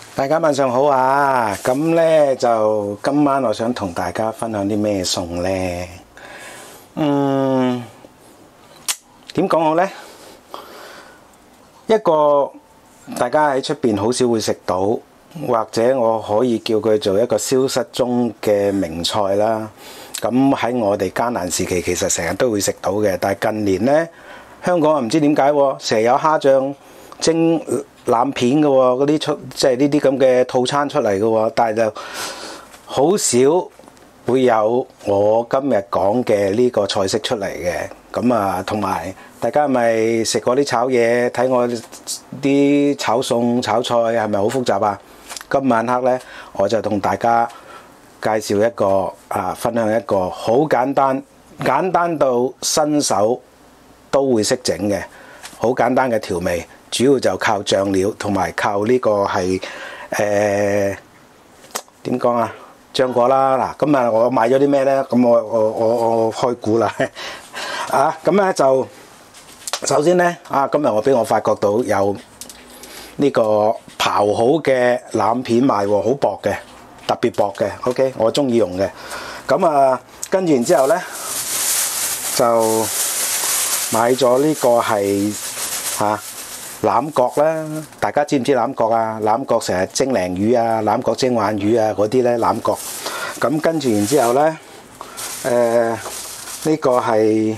大家晚上好啊！咁呢，就今晚我想同大家分享啲咩餸呢？點講好呢？一個大家喺出邊好少會食到，或者我可以叫佢做一個消失中嘅名菜啦。咁喺我哋艱難時期，其實成日都會食到嘅。但係近年呢，香港唔知點解成日有蝦醬蒸腩片嘅喎，嗰啲即係呢啲咁嘅套餐出嚟嘅喎，但係就好少會有我今日講嘅呢個菜式出嚟嘅。咁啊，同埋大家係咪食過啲炒嘢？睇我啲炒餸炒菜係咪好複雜啊？今晚黑呢，我就同大家介紹一個分享一個好簡單到新手都會識整嘅好簡單嘅調味。主要就靠醬料同埋靠呢個係點講啊？漿果啦。嗱，今日我買咗啲咩呢？咁我開估啦。咁咧就首先呢，今日我發覺到有呢個刨好嘅腩片賣喎，好薄嘅，特別薄嘅。OK， 我中意用嘅。咁跟住然之後呢，就買咗呢個係欖角啦，大家知唔知欖角啊？欖角成日蒸鯪魚啊，欖角蒸鯇魚啊嗰啲咧欖角。咁跟住然之後咧，呢個係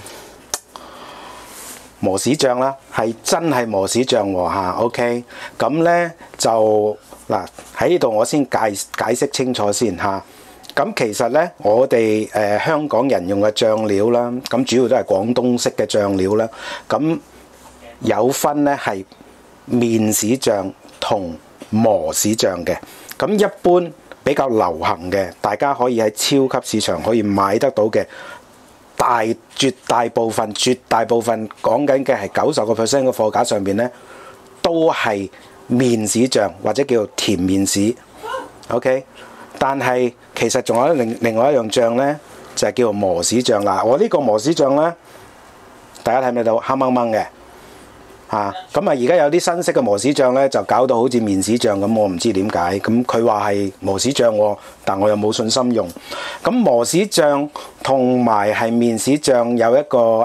磨豉醬啦，係真係磨豉醬喎嚇。OK，咁咧就嗱喺呢度我先解釋清楚先嚇。咁其實咧，我哋香港人用嘅醬料啦，咁主要都係廣東式嘅醬料啦。咁有分咧係麵豉醬同磨豉醬嘅，咁一般比較流行嘅，大家可以喺超級市場可以買得到嘅，絕大部分講緊嘅係90%嘅貨架上邊咧，都係麵豉醬或者叫做甜麵豉。OK， 但係其實仲有另外一樣醬咧，就係叫做磨豉醬啦。我呢個磨豉醬咧，大家睇唔睇到黑掹掹嘅？咁而家有啲新式嘅磨豉醬咧，就搞到好似麵豉醬咁，我唔知點解。咁佢話係磨豉醬喎，但我又冇信心用。咁磨豉醬同埋係麵豉醬有一個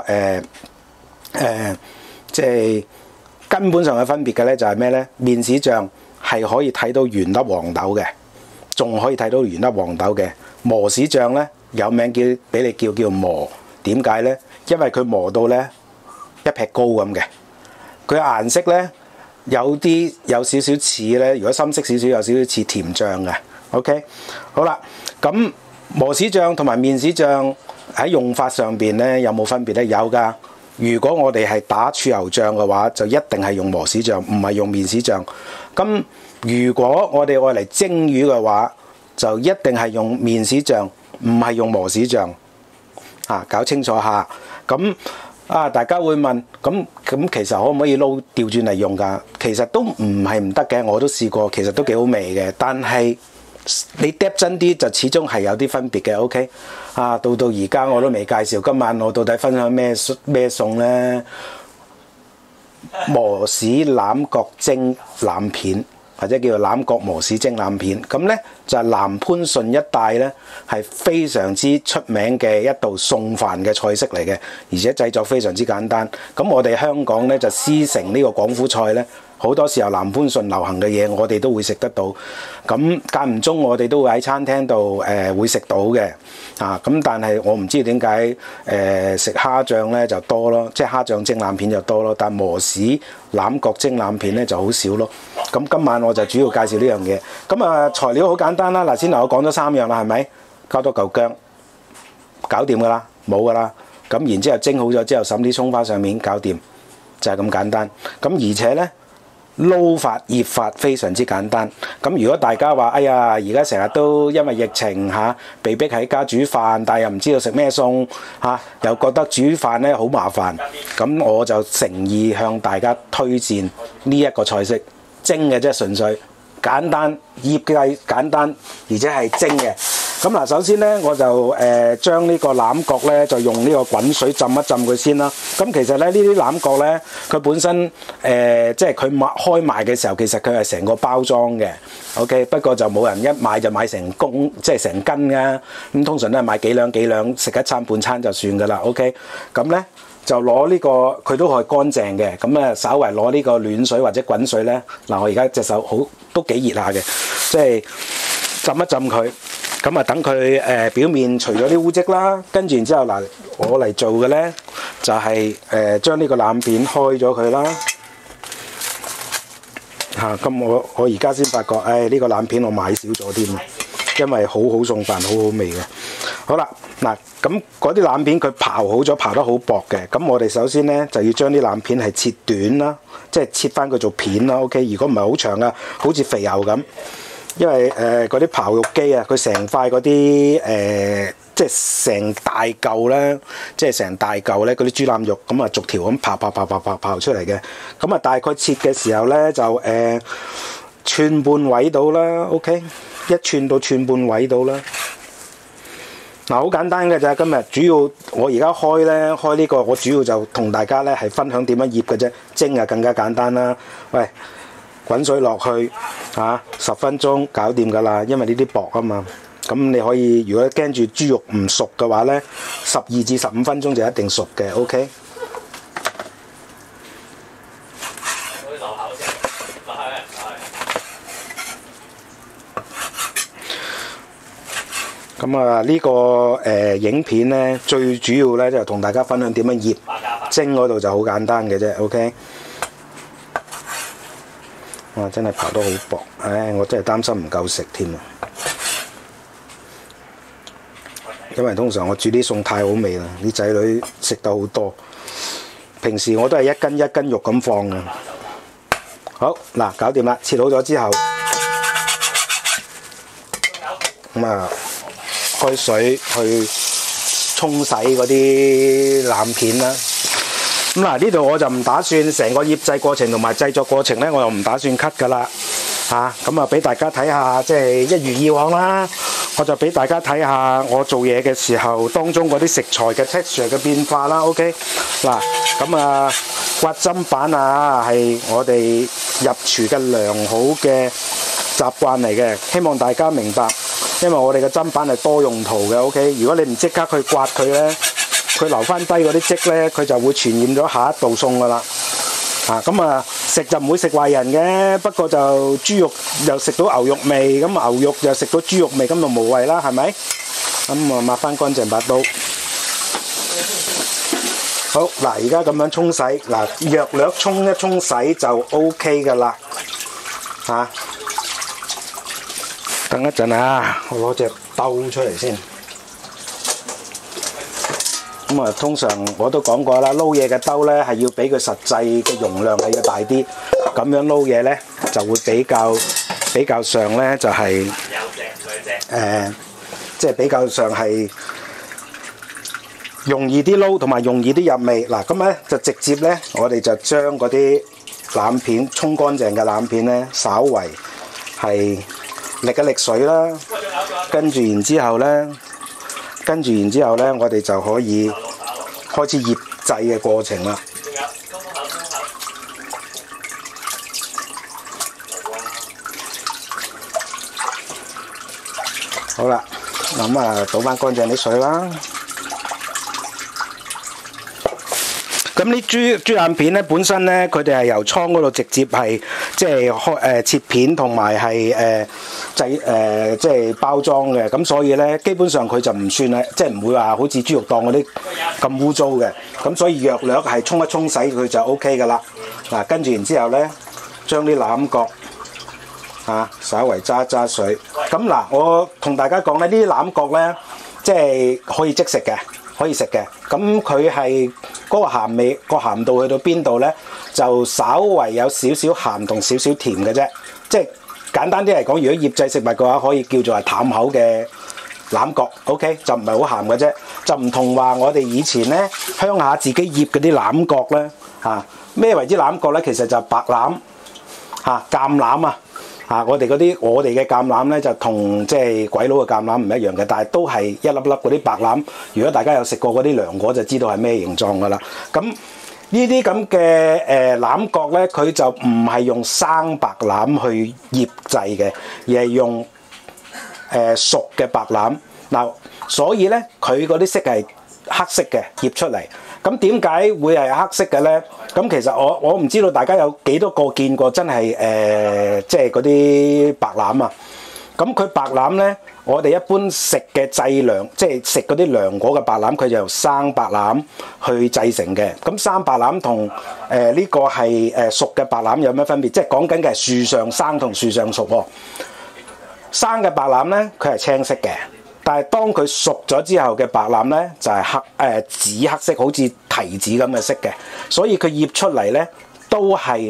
即係根本上嘅分別嘅咧，就係咩咧？麵豉醬係可以睇到原粒黃豆嘅，仲可以睇到原粒黃豆嘅。磨豉醬咧有名俾你叫磨，點解咧？因為佢磨到咧一劈膏咁嘅。佢顏色咧有少少似咧，如果深色少少有少少似甜醬嘅。OK， 好啦，咁磨豉醬同埋麵豉醬喺用法上邊咧有冇分別咧？有㗎。如果我哋係打豉油醬嘅話，就一定係用磨豉醬，唔係用麵豉醬。咁如果我哋愛嚟蒸魚嘅話，就一定係用麵豉醬，唔係用磨豉醬。搞清楚下。咁大家會問，咁其實可唔可以調轉嚟用㗎？其實都唔係唔得嘅，我都試過，其實都幾好味嘅。但係你嗒真啲，就始終係有啲分別嘅。OK， 到而家我都未介紹，今晚我到底分享咩餸呢？磨豉欖角蒸腩片，或者叫做欖角磨豉蒸腩片。咁呢就係南番順一帶呢係非常之出名嘅一道餸飯嘅菜式嚟嘅，而且製作非常之簡單。咁我哋香港呢就師承呢個廣府菜呢，好多時候南番順流行嘅嘢我哋都會食得到。咁間唔中我哋都會喺餐廳度會食到嘅。咁但係我唔知點解食蝦醬呢就多咯，即係蝦醬蒸腩片就多咯，但磨豉欖角蒸腩片呢就好少咯。咁今晚我就主要介紹呢樣嘢。咁材料好簡單啦。嗱，先我講咗3樣啦，係咪？加多嚿薑，搞掂噶啦，冇噶啦。咁然之後蒸好咗之後，揼啲葱花上面，搞掂，就係咁簡單。咁而且呢，撈法醃法非常之簡單。咁如果大家話，哎呀，而家成日都因為疫情被逼喺家煮飯，但係又唔知道食咩餸又覺得煮飯呢好麻煩。咁我就誠意向大家推薦呢一個菜式，蒸嘅啫，純粹簡單，醃嘅簡單，而且係蒸嘅。 咁嗱，首先咧我就將呢個欖角咧就用呢個滾水浸一浸佢先啦。咁其實咧呢啲欖角咧，佢本身即係佢開賣嘅時候，其實佢係成個包裝嘅。OK， 不過就冇人一買就買成公，即係成斤㗎。咁通常都係買幾兩食一餐半餐就算㗎啦。OK， 咁咧就攞呢個佢都係乾淨嘅。咁咧稍為攞呢個暖水或者滾水咧，嗱我而家隻手好都幾熱下嘅，即係浸一浸佢。咁啊，等佢表面除咗啲污跡啦，跟住然之後嗱，我嚟做嘅咧就係將呢個欖片開咗佢啦嚇。咁我而家先發覺，呢個欖片我買少咗添，因為好好餸飯，好好味嘅。好啦，嗱咁嗰啲欖片佢刨好咗，刨得好薄嘅。咁我哋首先咧就要將啲欖片係切短啦，即係切翻佢做片啦。OK， 如果唔係好長啊，好似肥牛咁。因為嗰啲刨肉機啊，佢成塊嗰啲即係成大嚿咧，即係成大嚿咧嗰啲豬腩肉，咁啊逐條咁刨出嚟嘅。咁啊大概切嘅時候咧就寸半位到啦 ，OK， 1寸到寸半位到啦。嗱好簡單嘅咋，今日主要我而家開呢個，我主要就同大家咧係分享點樣醃嘅啫，蒸啊更加簡單啦。喂！滾水落去10分鐘搞掂㗎啦，因為呢啲薄啊嘛。咁你可以如果驚住豬肉唔熟嘅話咧，12至15分鐘就一定熟嘅。OK。咁啊呢個影片咧最主要咧就同大家分享點樣醃，蒸嗰度就好簡單嘅啫。OK。哇！真係刨得好薄，我真係擔心唔夠食添啊！因為通常我煮啲餸太好味啦，啲仔女食得好多。平時我都係一斤一斤肉咁放嘅。好嗱，搞掂啦，切好咗之後，咁啊開水去沖洗嗰啲欖片啦。咁嗱，呢度我就唔打算成個醃製過程同埋製作過程咧，我又唔打算 cut 㗎啦嚇。咁啊，俾大家睇下，即係一如以往啦。我就俾大家睇下我做嘢嘅時候當中嗰啲食材嘅 texture 嘅變化啦。OK， 嗱，咁啊，刮砧板啊係我哋入廚嘅良好嘅習慣嚟嘅，希望大家明白。因為我哋嘅砧板係多用途嘅。OK， 如果你唔即刻去刮佢咧，佢留翻低嗰啲漬咧，佢就會傳染咗下一道餸噶啦。咁啊食就唔會食壞人嘅，不過就豬肉又食到牛肉味，咁牛肉又食到豬肉味，咁就無謂啦，係咪？咁啊抹翻乾淨把刀。好嗱，而家咁樣沖洗，嗱略略沖一沖洗就 OK 噶啦。等一陣啊，我攞隻兜出嚟先。咁啊，通常我都講過啦，撈嘢嘅兜咧係要比佢實際嘅容量係要大啲，咁樣撈嘢咧就會比較上咧就係即係比較上係容易啲撈同埋容易啲入味。嗱，咁咧就直接咧，我哋就將嗰啲欖片沖乾淨嘅欖片咧，稍為係瀝一瀝水啦，跟住然之後咧，我哋就可以開始醃製嘅過程啦。好啦，咁啊倒翻乾淨啲水啦。咁啲豬腩片咧，本身咧佢哋係由倉嗰度直接係即係切片同埋係即係包裝嘅，咁所以咧基本上佢就唔算係即係唔會話好似豬肉檔嗰啲咁污糟嘅，咁所以略略係沖一沖洗佢就 OK 噶啦。嗱，跟住然之後咧，將啲欖角稍微揸水。咁嗱，我同大家講咧，呢啲欖角咧即係可以即食嘅。可以食嘅，咁佢係嗰個鹹味，個鹹度去到邊度咧？就稍為有少少鹹同少少甜嘅啫。即係簡單啲嚟講，如果醃製食物嘅話，可以叫做係淡口嘅欖角 ，OK， 就唔係好鹹嘅啫。就唔同話我哋以前咧鄉下自己醃嗰啲欖角咧，咩為之欖角咧？其實就白欖、橄欖我哋嘅橄欖咧就同即係鬼佬嘅橄欖唔一樣嘅，但係都係一粒粒嗰啲白欖。如果大家有食過嗰啲涼果，就知道係咩形狀噶啦。咁呢啲咁嘅欖角咧，佢就唔係用生白欖去醃製嘅，而係用熟嘅白欖。嗱，所以咧佢嗰啲色係黑色嘅醃出嚟。咁點解會係黑色嘅咧？咁其實我唔知道大家有幾多個見過真係即係嗰啲白欖啊！咁佢白欖咧，我哋一般食嘅製涼，即係食嗰啲涼果嘅白欖，佢就由生白欖去製成嘅。咁生白欖同呢個係熟嘅白欖有咩分別？即係講緊嘅係樹上生同樹上熟喎。生嘅白欖咧，佢係青色嘅。但係當佢熟咗之後嘅白欖咧，就係紫黑色，好似提子咁嘅色嘅，所以佢醃出嚟咧都係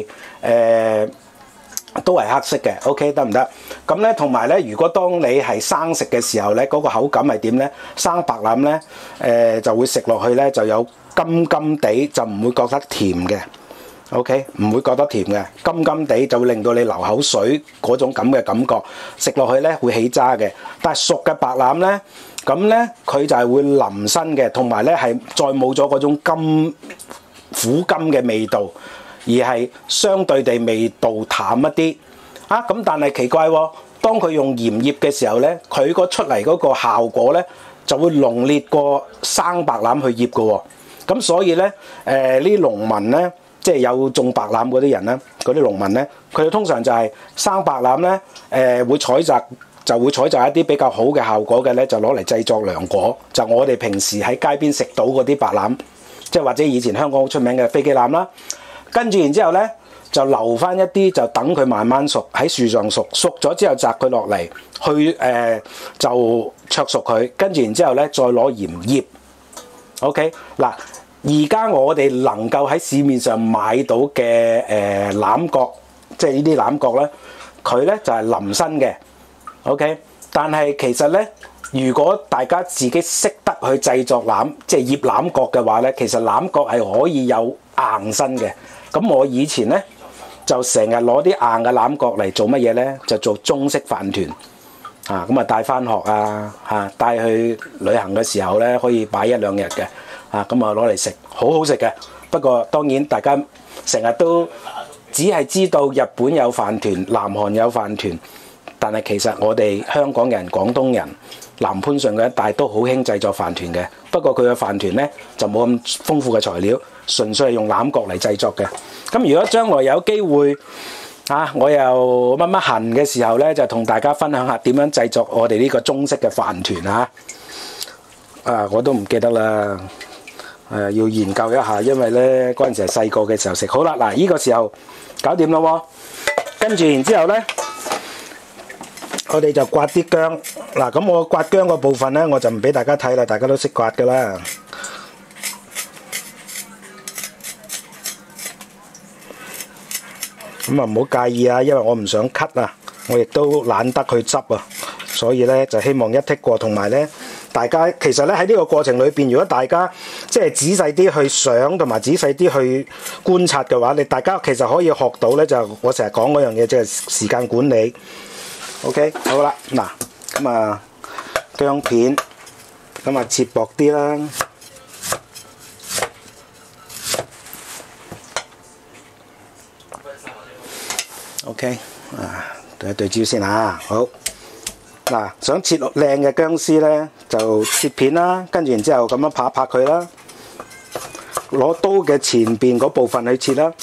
黑色嘅。OK 得唔得？咁咧同埋咧，如果當你係生食嘅時候咧，嗰個口感係點咧？生白欖咧就會食落去咧就有甘甘地，就唔會覺得甜嘅。OK， 唔會覺得甜嘅，甘甘地就會令到你流口水嗰種咁嘅感覺，食落去咧會起渣嘅。但係熟嘅白欖咧，咁咧佢就係會腍身嘅，同埋咧係再冇咗嗰種苦甘嘅味道，而係相對地味道淡一啲。咁但係奇怪喎，當佢用鹽醃嘅時候咧，佢個出嚟嗰個效果咧就會濃烈過生白欖去醃嘅喎。咁所以咧呢啲農民咧。即係有種白欖嗰啲人咧，嗰啲農民咧，佢哋通常就係生白欖咧，會採集一啲比較好嘅效果嘅咧，就攞嚟製作涼果。就我哋平時喺街邊食到嗰啲白欖，即係或者以前香港好出名嘅飛機欖啦。跟住然之後咧，就留翻一啲，就等佢慢慢熟，喺樹上熟，熟咗之後摘佢落嚟，就灼熟佢。跟住然之後咧，再攞鹽醃。OK 嗱。而家我哋能夠喺市面上買到嘅欖角，即係呢啲欖角咧，佢咧就係腍身嘅 ，OK。但係其實咧，如果大家自己識得去製作欖，即係醃欖角嘅話咧，其實欖角係可以有硬身嘅。咁我以前咧就成日攞啲硬嘅欖角嚟做乜嘢咧？就做中式飯團咁啊帶翻學帶去旅行嘅時候咧，可以擺一兩日嘅。咁啊攞嚟食，好好食嘅。不過當然大家成日都只係知道日本有飯團，南韓有飯團，但係其實我哋香港人、廣東人、南番順嘅一帶都好興製作飯團嘅。不過佢嘅飯團咧就冇咁豐富嘅材料，純粹係用欖角嚟製作嘅。咁如果將來有機會我又乜痕嘅時候咧，就同大家分享下點樣製作我哋呢個中式嘅飯團我都唔記得啦。要研究一下，因為咧嗰陣時係細個嘅時候食。好啦，嗱，呢個時候搞掂啦喎，跟住然之後咧，我哋就刮啲薑。嗱，咁我刮薑個部分咧，我就唔俾大家睇啦，大家都識刮噶啦。咁啊唔好介意啊，因為我唔想咳啊，我亦都懶得去執啊，所以咧就希望一剔過，同埋咧。大家其實咧喺呢個過程裏邊，如果大家即係仔細啲去想同埋仔細啲去觀察嘅話，大家其實可以學到咧，就我成日講嗰樣嘢，即係時間管理。OK， 好啦，嗱，咁啊薑片，咁啊切薄啲啦。OK， 對一對焦先好。嗱，想切落靚嘅薑絲咧，就切片啦，跟住然之後咁樣拍一拍佢啦，攞刀嘅前邊嗰部分去切啦。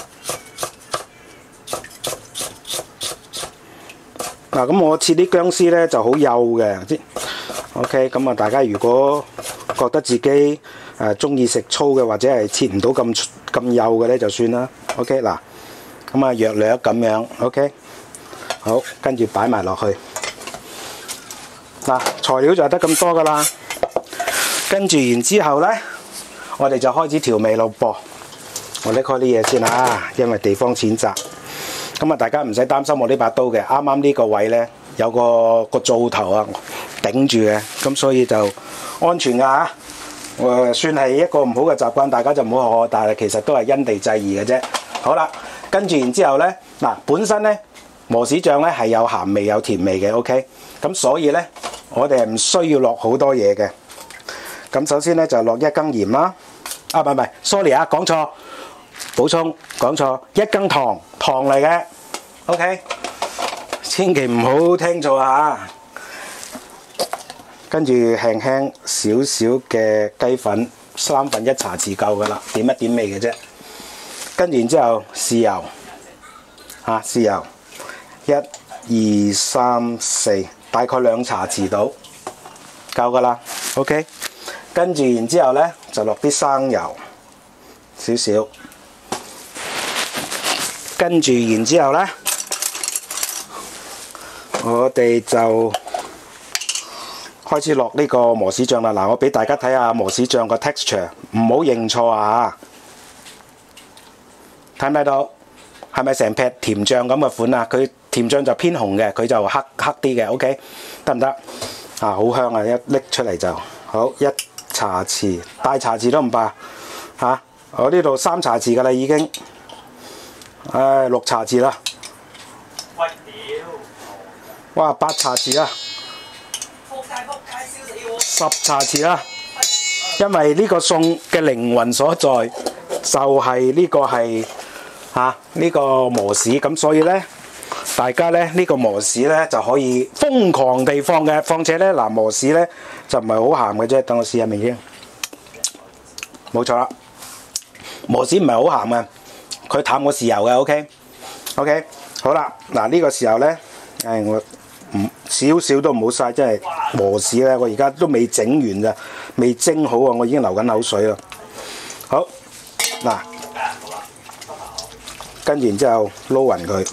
嗱，咁我切啲薑絲咧就好幼嘅，OK， 咁啊大家如果覺得自己中意食粗嘅或者係切唔到咁幼嘅咧就算啦。OK， 嗱，咁啊約略咁樣 ，OK， 好，跟住擺埋落去。嗱，材料就係得咁多噶啦，跟住然之後咧，我哋就開始調味咯噃。我拎開啲嘢先因為地方淺窄。咁啊，大家唔使擔心我呢把刀嘅，啱啱呢個位咧有個灶頭頂住嘅，咁所以就安全噶算係一個唔好嘅習慣，大家就唔好學我，但係其實都係因地制宜嘅啫。好啦，跟住然之後咧，嗱，本身咧磨豉醬咧係有鹹味有甜味嘅 ，OK。咁所以咧，我哋係唔需要落好多嘢嘅。咁首先咧就落1羹鹽啦。啊，唔係，sorry 啊，講錯，補充講錯，1羹糖嚟嘅 ，OK。千祈唔好聽錯啊！跟住輕輕少少嘅雞粉，1/3茶匙夠噶啦，點一點味嘅啫。跟住然之後豉油，豉油1、2、3、4，大概2茶匙到，夠噶啦 ，OK。跟住然之後咧就落啲生油，少少。跟住然之後咧，我哋就開始落呢個磨豉醬啦。嗱，我俾大家睇下磨豉醬個 texture， 唔好認錯啊！睇唔睇到？係咪成劈甜醬咁嘅款啊？佢甜醬就偏紅嘅，佢就黑啲嘅。OK， 得唔得？好香啊！一拎出嚟就好，1茶匙，大茶匙都唔怕嚇。我呢度3茶匙㗎啦已經，6茶匙啦。哇，8茶匙啦，10茶匙啦。因為呢個餸嘅靈魂所在就係呢個係呢個磨豉，咁所以咧，大家咧呢個磨豉咧就可以瘋狂地放嘅。況且咧嗱，磨豉咧就唔係好鹹嘅啫。等我試下味先，冇錯啦，磨豉唔係好鹹嘅，佢淡過豉油嘅。OK， 好啦，嗱呢個時候咧，我少少都唔好嘥，真係磨豉咧，我而家都未整完咋，未蒸好啊，我已經流緊口水啦。好，嗱。跟住然之後撈勻佢，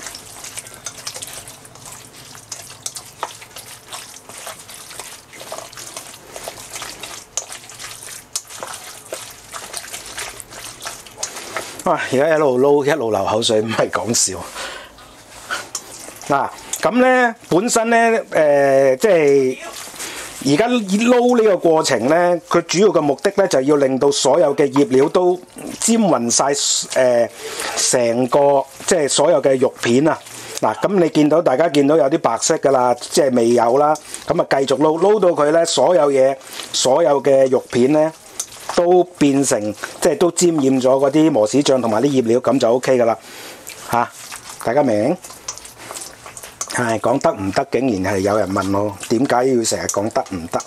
而家一路撈一路流口水，唔係講笑。嗱，咁咧本身咧即係而家撈呢個過程咧，佢主要嘅目的咧就係要令到所有嘅醃料都沾勻晒成個即係所有嘅肉片啊！嗱，咁你大家見到有啲白色㗎啦，即係未有啦，咁啊繼續撈到佢咧，所有嘅肉片咧都變成即係都沾染咗嗰啲磨豉醬同埋啲醃料，咁就 OK 㗎啦嚇！大家明？係講得唔得？竟然係有人問我點解要成日講得唔得？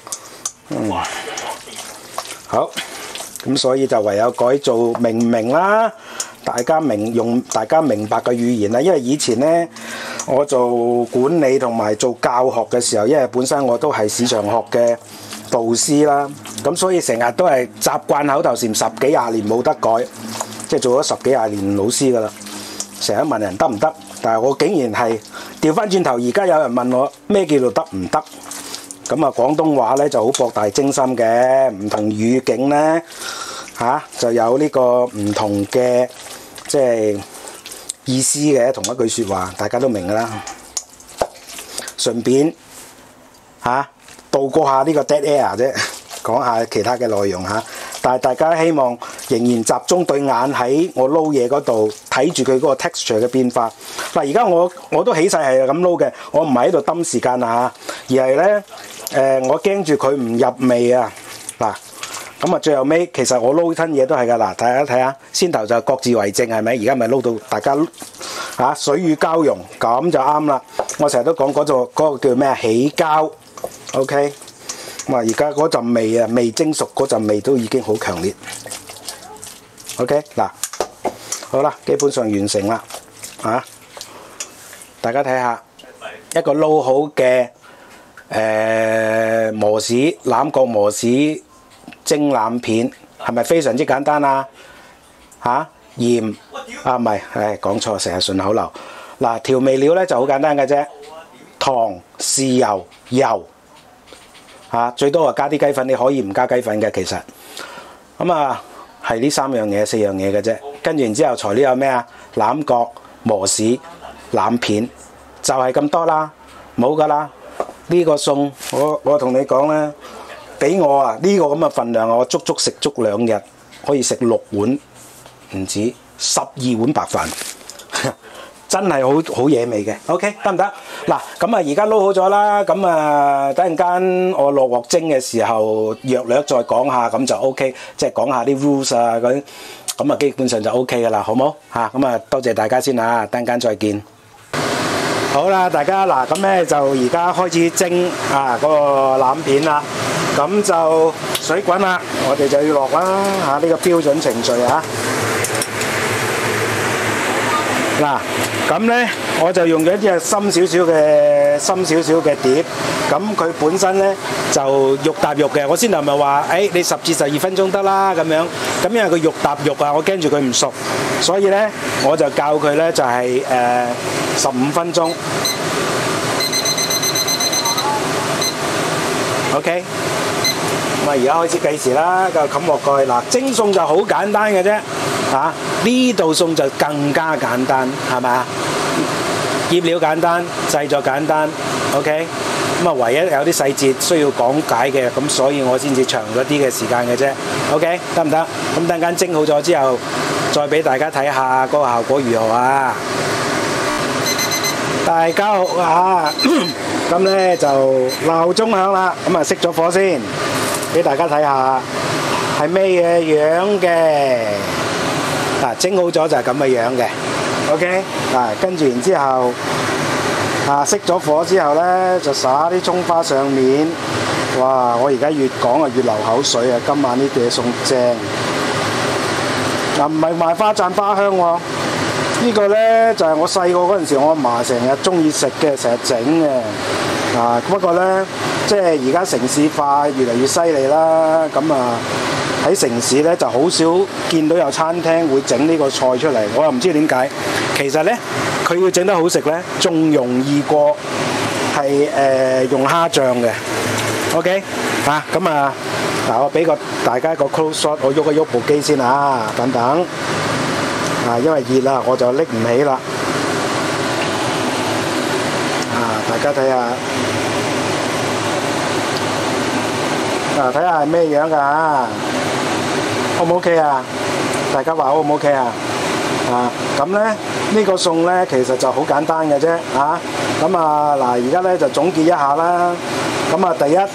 好，咁所以就唯有改做明唔明啦，用大家明白嘅語言啦。因為以前呢，我做管理同埋做教學嘅時候，因為本身我都係市場學嘅導師啦，咁所以成日都係習慣口頭禪，10幾20年冇得改，即係做咗10幾20年老師㗎啦。成日問人得唔得，但係我竟然係調翻轉頭，而家有人問我咩叫做得唔得？咁啊，廣東話咧就好博大精深嘅，唔同語境咧就有呢個唔同嘅即係意思嘅同一句説話，大家都明㗎啦。順便渡過下呢個 dead air 啫，講下其他嘅內容嚇。但係大家希望仍然集中對眼喺我撈嘢嗰度，睇住佢嗰個 texture 嘅變化。嗱，而家我都起勢係咁撈嘅，我唔係喺度抌時間啊，而係咧我驚住佢唔入味啊。嗱，咁啊最後尾其實我撈親嘢都係㗎。嗱，大家睇下，先頭就各自為政係咪？而家咪撈到大家水乳交融，咁就啱啦。我成日都講嗰個叫咩起膠 ，OK。咁而家嗰陣味啊，未蒸熟嗰陣味都已經好強烈。OK， 嗱，好啦，基本上完成啦，大家睇下一個撈好嘅磨豉欖角磨豉蒸腩片，係咪非常之簡單啊？鹽唔係，講錯，成日順口溜。嗱，調味料咧就好簡單嘅啫，糖、豉油、油。最多加啲雞粉，你可以唔加雞粉嘅其實。咁係呢4樣嘢嘅啫。跟住然之後材料有咩啊？欖角、磨豉、腩片，就係咁多啦，冇㗎啦。呢個餸我同你講咧，俾我呢個咁嘅份量，我足食足2日，可以食6碗，唔止12碗白飯。 真係好惹味嘅。OK， 得唔得？嗱，咁啊而家撈好咗啦，咁啊等陣間我落鑊蒸嘅時候，略略再講下，咁就 OK， 即係講下啲 rules 啊嗰啲，咁啊基本上就 OK 噶啦，好冇嚇？咁啊多謝大家先啊，等陣間再見。好啦，大家嗱，咁咧就而家開始蒸啊嗰個腩片啦，咁就水滾啦，我哋就要落啦嚇，呢個標準程序啊。嗱，咁咧我就用咗一隻深少少嘅碟，咁佢本身咧就肉搭肉嘅。我先頭咪話，你10至12分鐘得啦咁樣。咁因為佢肉搭肉啊，我驚住佢唔熟，所以咧我就教佢咧就係15分鐘。OK， 咁啊而家開始計時啦，就冚鑊蓋。嗱，蒸餸就好簡單嘅啫。呢道餸就更加簡單，係咪啊？醃料簡單，製作簡單 ，OK。咁啊，唯一有啲細節需要講解嘅，咁所以我先至長咗啲嘅時間嘅啫 ，OK， 得唔得？咁等間蒸好咗之後，再俾大家睇下嗰個效果如何啊！大家好啊，咁咧就鬧鐘響啦，咁啊熄咗火先，俾大家睇下係咩嘢樣嘅。蒸好咗就係咁嘅樣嘅 ，OK， 跟住然之後，熄咗火之後咧，就灑啲葱花上面。哇！我而家越講啊越流口水啊！今晚呢碟餸正，唔係賣花讚花香喎，呢個咧就係我細個嗰陣時，我阿嫲成日中意食嘅，成日整嘅。不過咧，即係而家城市化越嚟越犀利啦，咁啊〜喺城市咧就好少見到有餐廳會整呢個菜出嚟，我又唔知點解。其實咧，佢要整得好食咧，仲容易過係用蝦醬嘅。OK， 咁啊，嗱我俾大家一個 close shot， 我喐一喐部機先啊，等等。因為熱啦，我就拎唔起啦。大家睇下。睇下係咩樣㗎嚇？O 唔 OK 啊？大家話 O 唔 OK 啊？咁咧呢個餸咧其實就好簡單嘅啫咁嗱而家咧就總結一下啦。咁第一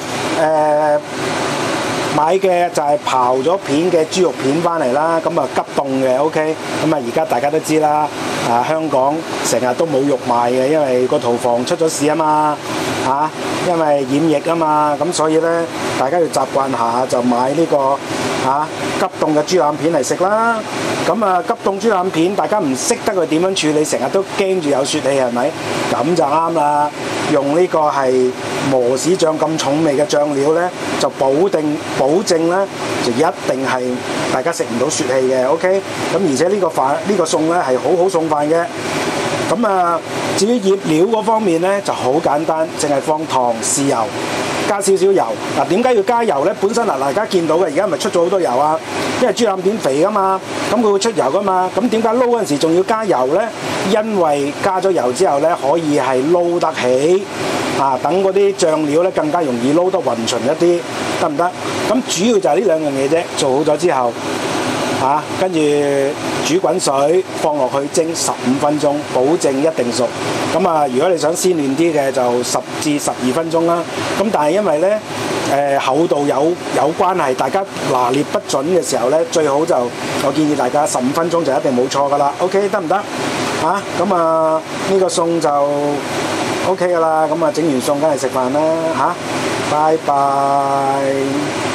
買嘅就係刨咗片嘅豬肉片翻嚟啦，咁急凍嘅 OK。咁而家大家都知啦，香港成日都冇肉賣嘅，因為個屠房出咗事啊嘛因為染疫啊嘛，咁所以咧大家要習慣下就買呢個急凍嘅豬腩片嚟食啦。咁急凍豬腩片大家唔識得佢點樣處理，成日都驚住有雪氣係咪？咁就啱啦，用呢個係磨豉醬咁重味嘅醬料咧，就保證咧就一定係大家食唔到雪氣嘅 OK。咁而且呢個餸咧係好餸飯嘅。咁至於醃料嗰方面咧就好簡單，淨係放糖、豉油，加少少油。點解要加油咧？本身大家見到嘅而家咪出咗好多油啊，因為豬腩片肥噶嘛，咁佢會出油噶嘛。咁點解撈嗰陣時仲要加油咧？因為加咗油之後咧，可以係撈得起等嗰啲醬料咧更加容易撈得勻循一啲，得唔得？咁主要就係呢兩樣嘢啫。做好咗之後跟住煮滾水，放落去蒸15分鐘，保證一定熟。咁如果你想鮮嫩啲嘅，就10至12分鐘啦。咁但係因為咧厚度有關係，大家拿捏不準嘅時候咧，最好就我建議大家15分鐘就一定冇錯噶啦。OK， 得唔得？咁呢個餸就 OK 噶啦。咁整完餸梗係食飯啦拜拜。